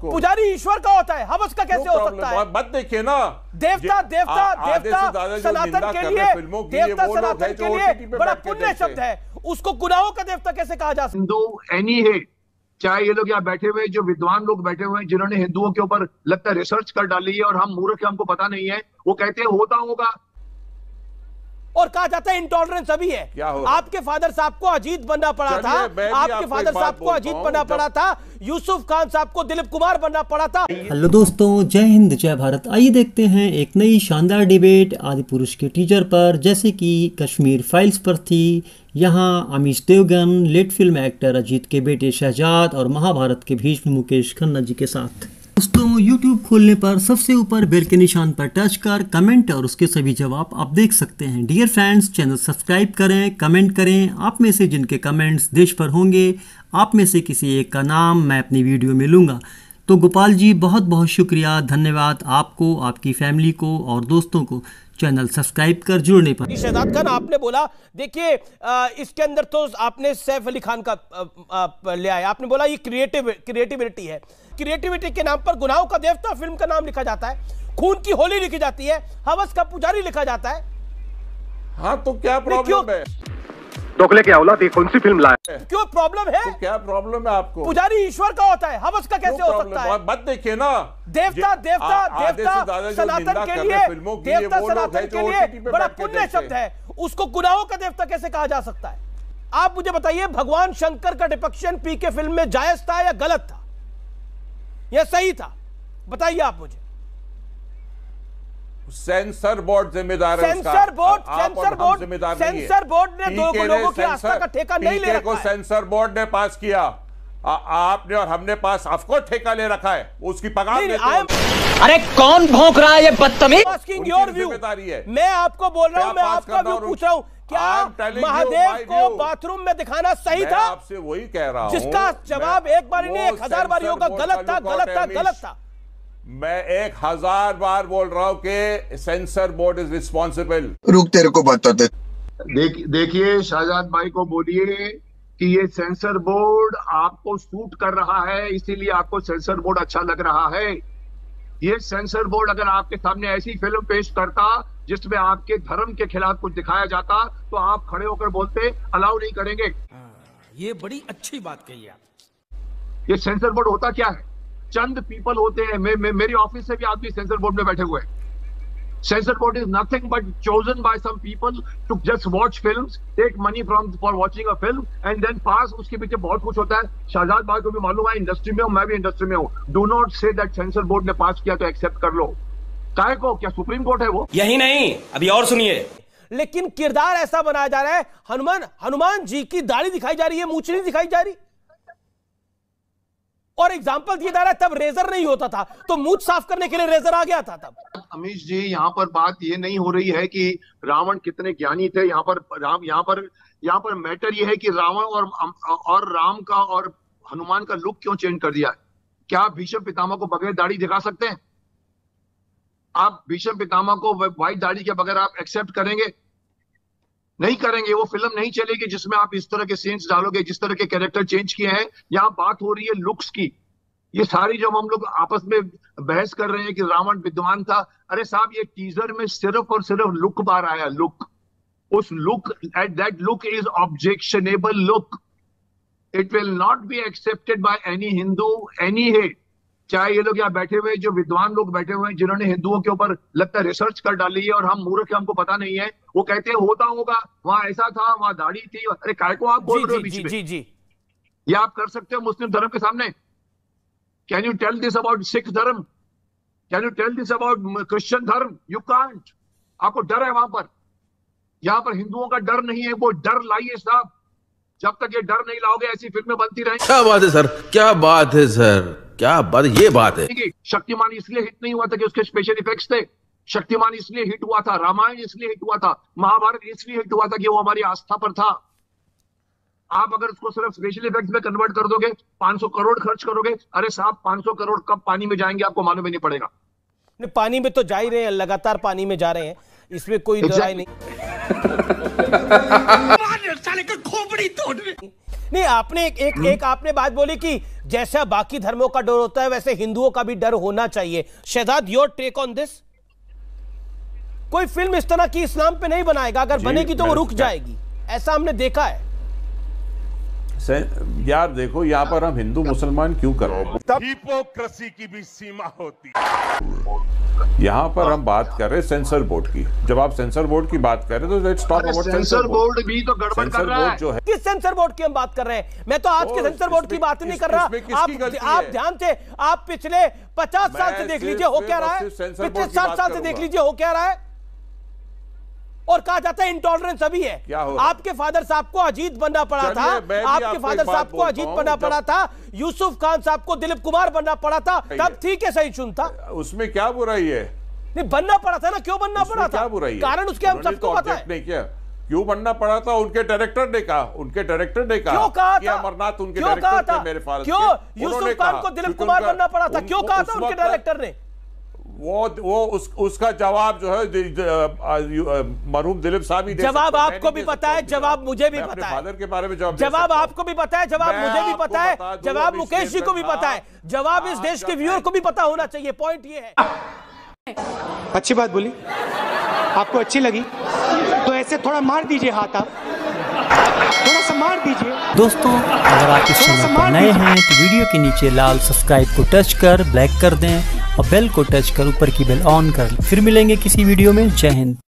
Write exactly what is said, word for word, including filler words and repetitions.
आपको? पुजारी ईश्वर का होता है, हवस का कैसे हो सकता है? मत देखिए ना, देवता देवता देवता सनातन के लिए, देवता सनातन के लिए बड़ा पुण्य शब्द है, उसको गुनाहों का देवता कैसे कहा जा सकता? हिंदू एनी है, चाहे ये लोग यहाँ बैठे हुए जो विद्वान लोग बैठे हुए हैं जिन्होंने हिंदुओं के ऊपर लगता है रिसर्च कर डाली है और हम मूर्ख हैं, हमको पता नहीं है, वो कहते हैं होता होगा और कहा जाता है इंटॉलरेंस अभी है। आपके फादर साहब को अजीत बनना पड़ा था, आपके फादर साहब को अजीत बनना पड़ा था, यूसुफ खान साहब को दिलीप कुमार बनना पड़ा था। हेलो दोस्तों, जय हिंद जय भारत। आइए देखते हैं एक नई शानदार डिबेट आदिपुरुष के टीजर पर, जैसे कि कश्मीर फाइल्स पर थी। यहाँ Amish Devgan, late film actor Ajit के बेटे शहजाद और महाभारत के भीष्म मुकेश खन्ना जी के साथ। दोस्तों, यूट्यूब खोलने पर सबसे ऊपर बेल के निशान पर टच कर कमेंट और उसके सभी जवाब आप देख सकते हैं। डियर फ्रेंड्स, चैनल सब्सक्राइब करें, कमेंट करें। आप में से जिनके कमेंट्स देश पर होंगे, आप में से किसी एक का नाम मैं अपनी वीडियो में लूँगा। तो गोपाल जी, बहुत बहुत शुक्रिया, धन्यवाद आपको, आपकी फैमिली को और दोस्तों को चैनल सब्सक्राइब कर जुड़ने पर। शहजाद खान, आपने बोला, देखिए इसके अंदर तो आपने सैफ अली खान का आ, आ, ले आया, आपने बोला ये क्रिएटिव क्रिएटिविटी है। क्रिएटिविटी के नाम पर गुनाहों का देवता फिल्म का नाम लिखा जाता है, खून की होली लिखी जाती है, हवस का पुजारी लिखा जाता है। हाँ तो क्या प्रॉब्लम है? दोगले क्या औलाद, ये कौन सी फिल्म लाए? क्यों प्रॉब्लम है? तो क्या प्रॉब्लम है आपको? पुजारी ईश्वर का होता है, हवस का कैसे हो सकता है? मत देखिए ना, देवता देवता देवता सनातन के लिए, देवता सनातन के लिए बड़ा पुण्य शब्द है, उसको गुनाहों का देवता कैसे कहा जा सकता है? आप मुझे बताइए, भगवान शंकर का डिपिक्शन पी के फिल्म में जायज था या गलत था या सही था? बताइए आप मुझे। सेंसर बोर्ड जिम्मेदार है उसका। Censor board censor board censor board ने दो लोगों की आस्था का ठेका नहीं ले रखा है। सेंसर बोर्ड ने पास किया, आ, आपने और हमने पास ऑफकोर्स ठेका ले रखा है, उसकी पगार लेते हैं। अरे कौन भौंक रहा है ये बदतमीज? आस्किंग योर व्यू, मैं आपको बोल रहा हूं, मैं आपका व्यू पूछ रहा हूं। क्या महादेव को बाथरूम में दिखाना सही था? आपसे वही कह रहा हूं, जिसका जवाब एक बार नहीं एक हजार बार होगा, गलत था गलत था गलत था। मैं एक हजार बार बोल रहा हूं कि सेंसर बोर्ड इज रिस्पॉन्सिबल। रुक, तेरे को बताते। देख देखिए, शाहजाद भाई को बोलिए कि ये सेंसर बोर्ड आपको सूट कर रहा है, इसीलिए आपको सेंसर बोर्ड अच्छा लग रहा है। ये सेंसर बोर्ड अगर आपके सामने ऐसी फिल्म पेश करता जिसमें आपके धर्म के खिलाफ कुछ दिखाया जाता तो आप खड़े होकर बोलते अलाउ नहीं करेंगे। ये बड़ी अच्छी बात कही आप। ये सेंसर बोर्ड होता क्या है? चंद पीपल होते हैं, मे, मे, मेरी ऑफिस से भी आदमी सेंसर बोर्ड में बैठे हुए हैं। Censor board is nothing but chosen by some people to just watch films, take money from for watching a film and then pass. उसके पीछे बहुत कुछ होता है। शाहजाद भाई को भी मालूम है, इंडस्ट्री में हूं, मैं भी इंडस्ट्री में हूं। Do not say that censor board ने पास किया तो एक्सेप्ट कर लो। काहे को? क्या सुप्रीम कोर्ट है वो? यही नहीं, अभी और सुनिए। लेकिन किरदार ऐसा बनाया जा रहा है, हनुमान हनुमान जी की दाढ़ी दिखाई जा रही है, मूंछ नहीं दिखाई जा रही। और एग्जाम्पल दिया जा रहा है, तब रेजर नहीं होता था तो मूंछ साफ करने के लिए रेजर आ गया था तब। अमीश जी, यहाँ पर बात ये नहीं हो रही है कि रावण कितने ज्ञानी थे। यहाँ पर राम यहाँ पर यहाँ पर मैटर ये है कि रावण और और राम का और हनुमान का लुक क्यों चेंज कर दिया है? क्या आप भीष्म पितामह को बगैर दाढ़ी दिखा सकते हैं? आप भीष्म पितामह को व्हाइट दाढ़ी के बगैर आप एक्सेप्ट करेंगे? नहीं करेंगे। वो फिल्म नहीं चलेगी जिसमें आप इस तरह के सीन्स डालोगे, जिस तरह के कैरेक्टर चेंज किए हैं। यहाँ बात हो रही है लुक्स की। ये सारी जो हम लोग आपस में बहस कर रहे हैं कि रावण विद्वान था, अरे साहब ये टीजर में सिर्फ और सिर्फ लुक बार आया, लुक। उस look, at that look is objectionable look. It will not be accepted by any Hindu any हे, चाहे ये लोग यहाँ बैठे हुए जो विद्वान लोग बैठे हुए हैं जिन्होंने हिंदुओं के ऊपर लगता है रिसर्च कर डाली है और हम मूर्ख हैं, हमको पता नहीं है, वो कहते हैं होता होगा, वहां ऐसा था, वहां दाढ़ी थी। अरे काय को आप बोल रहे हो बीच में? जी जी, ये आप कर सकते हो मुस्लिम धर्म के सामने? Can you tell this about Sikh धर्म? Can you tell this about Christian धर्म? You can't. आपको डर है वहां पर। यहाँ पर हिंदुओं का डर नहीं है, वो डर लाइए साहब। जब तक ये डर नहीं लाओगे ऐसी फिल्में बनती रहेंगी। क्या बात है सर, क्या बात है सर, क्या बात, ये बात है। शक्तिमान इसलिए हिट नहीं हुआ था कि उसके स्पेशल इफेक्ट्स थे। शक्तिमान इसलिए हिट हुआ था, रामायण इसलिए हिट हुआ था, महाभारत इसलिए हिट हुआ था कि वो हमारी आस्था पर था। आप अगर उसको सिर्फ स्पेशल इफेक्ट्स में कन्वर्ट कर दोगे, पांच सौ करोड़ खर्च करोगे, अरे साहब पांच सौ करोड़ कब पानी में जाएंगे आपको मालूम ही नहीं पड़ेगा। नहीं, पानी में तो जा ही रहे हैं, लगातार पानी में जा रहे हैं, इसमें कोई दो राय नहीं। साले का खोपड़ी तोड़। नहीं, आपने एक एक, एक आपने बात बोली कि जैसा बाकी धर्मों का डर होता है वैसे हिंदुओं का भी डर होना चाहिए। Shahzad, your take on this? कोई फिल्म इस तरह की इस्लाम पे नहीं बनाएगा, अगर बनेगी तो वो रुक जाएगी, ऐसा हमने देखा है। यार देखो, यहाँ पर हम हिंदू मुसलमान क्यों कर रहे हैं? हिपोक्रेसी की भी सीमा होती है। यहाँ पर हम बात कर रहे हैं सेंसर बोर्ड की। जब आप सेंसर बोर्ड की बात कर रहे हैं तो let's talk about censor board भी तो गड़बड़ कर रहा है। जो है, किस सेंसर बोर्ड की हम बात कर रहे हैं? मैं तो आज के सेंसर बोर्ड की बात नहीं कर रहा। आप आप ध्यान से, आप पिछले पचास साल से देख लीजिए हो क्या रहा है, पिछले साठ साल से देख लीजिए हो क्या रहा है। और कहा जाता है इंटॉलरेंस अभी है। क्या हो? आपके फादर साहब को अजीत बनना पड़ा था, आपके फादर साहब को अजीत बनना पड़ा था, यूसुफ खान साहब को दिलीप कुमार बनना पड़ा था, तब ठीक है, सही चुन था। उसमें क्या बुराई है? नहीं, बनना पड़ा था ना, क्यों बनना पड़ा था? क्या बुराई है? कारण उसके हम सबको पता है। नहीं किया, क्यों बनना पड़ा था? उनके डायरेक्टर ने कहा, उनके डायरेक्टर ने कहा, क्यों कहा कि था? अमरनाथ उनके क्यों कहा डायरेक्टर था? थे मेरे फादर। क्यों यूसुफ खान को दिलीप कुमार बनना पड़ा था? क्यों कहा था उनके डायरेक्टर ने? वो वो उस, उसका जवाब जो है मरहूम दिलीप साहब ही दे जवाब सकते हैं। आपको भी पता है, जवाब मुझे भी पता है। फादर के बारे में जवाब जवाब आपको भी पता है, जवाब मुझे भी पता है, जवाब मुकेश जी को भी पता है, जवाब इस देश के व्यूअर को भी पता होना चाहिए। पॉइंट ये है। अच्छी बात बोली, आपको अच्छी लगी तो ऐसे थोड़ा मार दीजिए हाथ, आप थोड़ा सा मार दीजिए। दोस्तों, अगर आप इस चैनल पर नए हैं तो वीडियो के नीचे लाल सब्सक्राइब को टच कर ब्लैक कर दें और बेल को टच कर ऊपर की बेल ऑन कर लें। फिर मिलेंगे किसी वीडियो में। जय हिंद।